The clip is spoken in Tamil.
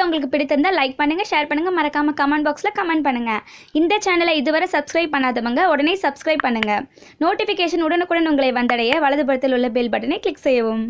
உங்களுக்கு பிடித்திருந்தால் லைக் பண்ணுங்கள், ஷேர் பண்ணுங்கள், மறக்காமல் கமெண்ட் பாக்ஸில் கமெண்ட் பண்ணுங்கள். இந்த சேனலை இதுவரை சப்ஸ்கிரைப் பண்ணாதவங்க உடனே சப்ஸ்கிரைப் பண்ணுங்கள். நோட்டிஃபிகேஷன் உடனுக்குடன் உங்களை வந்தடைய வலதுபுறத்தில் உள்ள பெல் பட்டனை கிளிக் செய்யவும்.